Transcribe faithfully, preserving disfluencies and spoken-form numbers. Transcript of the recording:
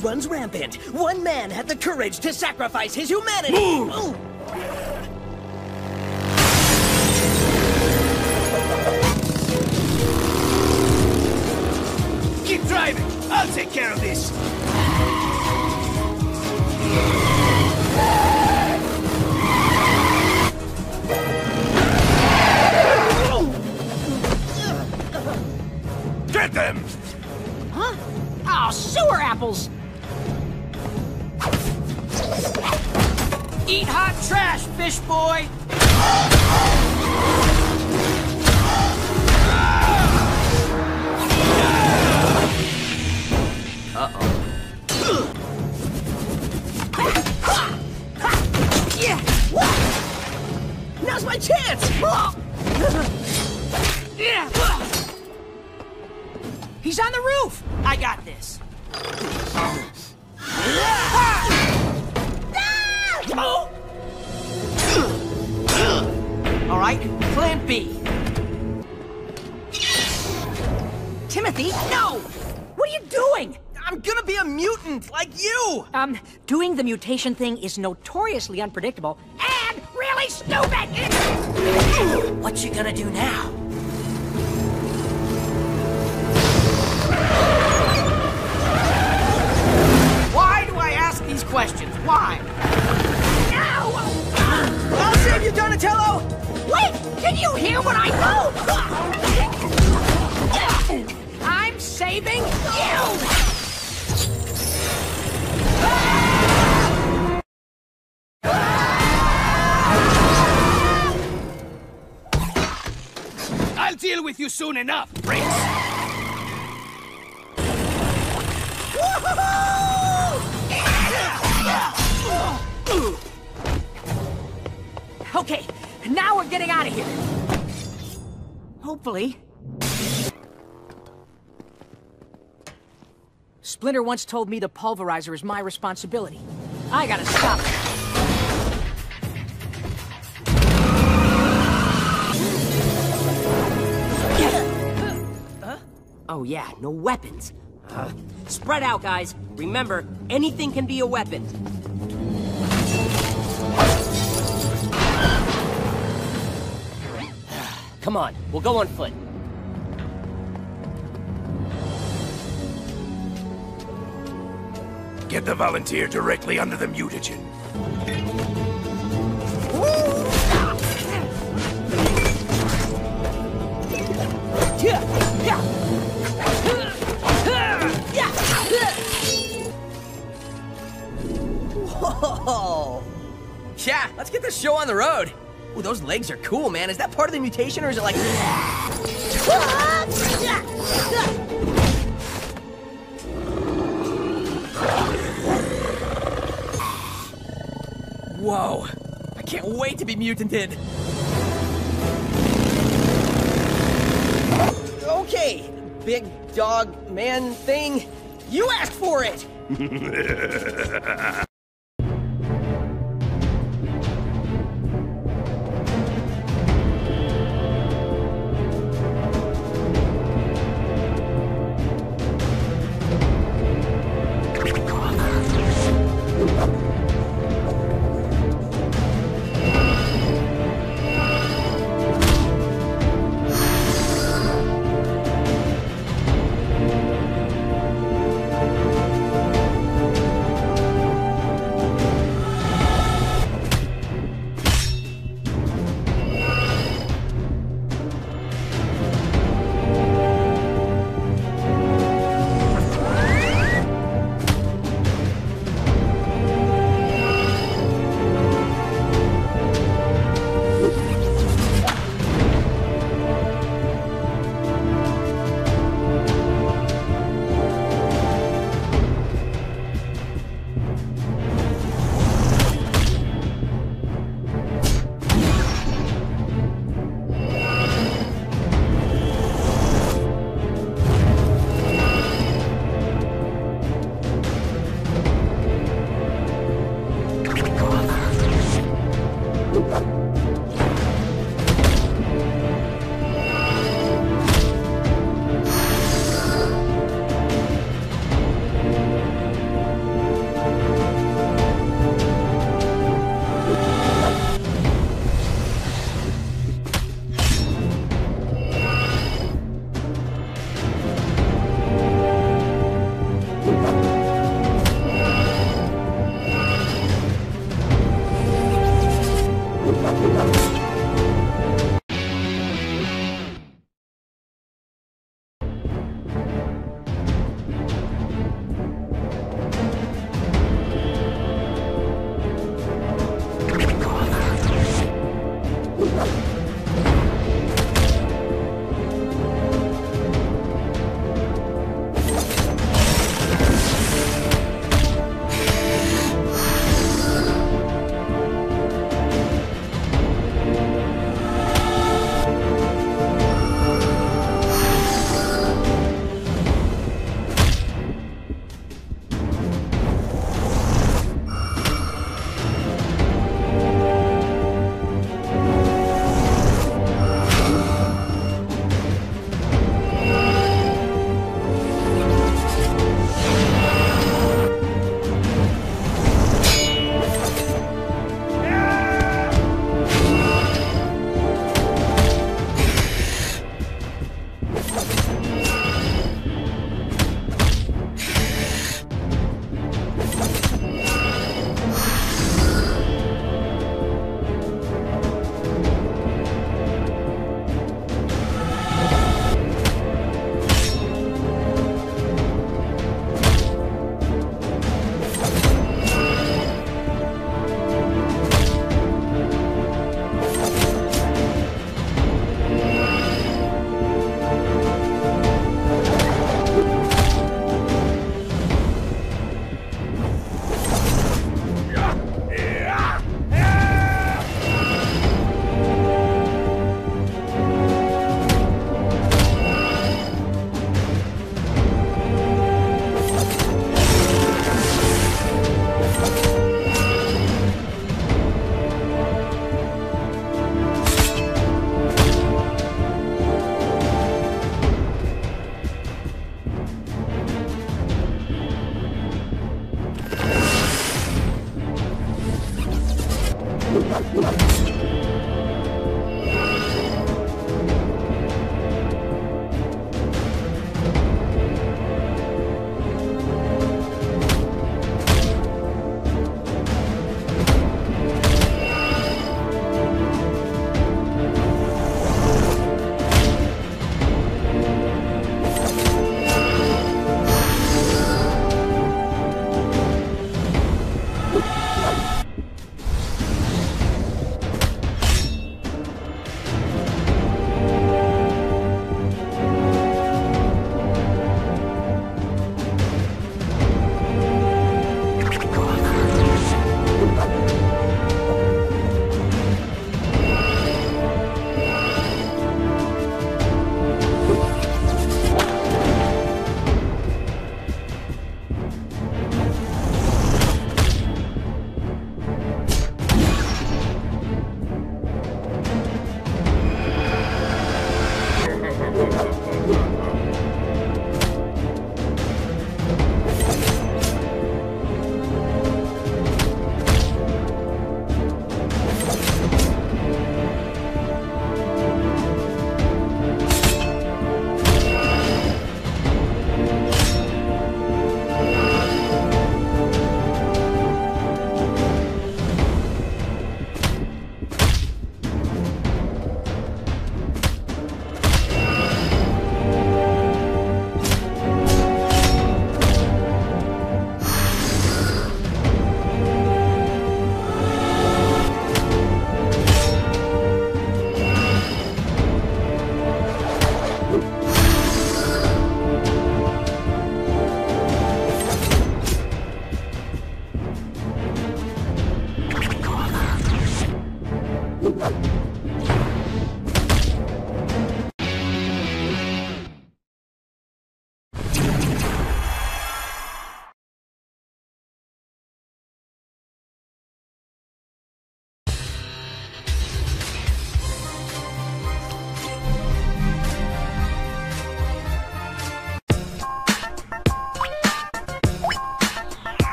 runs rampant. One man had the courage to sacrifice his humanity. Move! Oh. Keep driving! I'll take care of this! Get them! Huh? Oh, sewer apples! Eat hot trash, fish boy! Uh-oh. Yeah! Now's my chance! He's on the roof! I got this. All right, plan B. Timothy, no! What are you doing? I'm gonna be a mutant, like you! Um, doing the mutation thing is notoriously unpredictable and really stupid! What you gonna do now? Why do I ask these questions? Why? No! I'll save you, Donatello! Wait! Can you hear what I do? I'm saving you! I'll deal with you soon enough, Prince! Okay, now we're getting out of here. Hopefully. Splinter once told me the pulverizer is my responsibility. I gotta stop it. Oh yeah, no weapons. Uh, spread out, guys. Remember, anything can be a weapon. Come on, we'll go on foot. Get the Volunteer directly under the mutagen. Whoa! Yeah, let's get this show on the road. Ooh, those legs are cool, man. Is that part of the mutation, or is it like... Whoa! I can't wait to be mutanted! Okay, big dog man thing. You asked for it! Ugh!